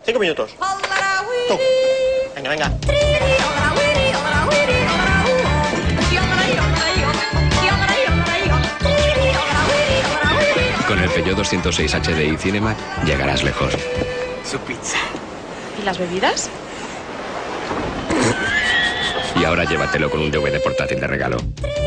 5 minutos. Tú. Venga, venga. Con el Peugeot 206 HDI Cinema llegarás lejos. Su pizza. ¿Y las bebidas? Y ahora llévatelo con un DVD portátil de regalo.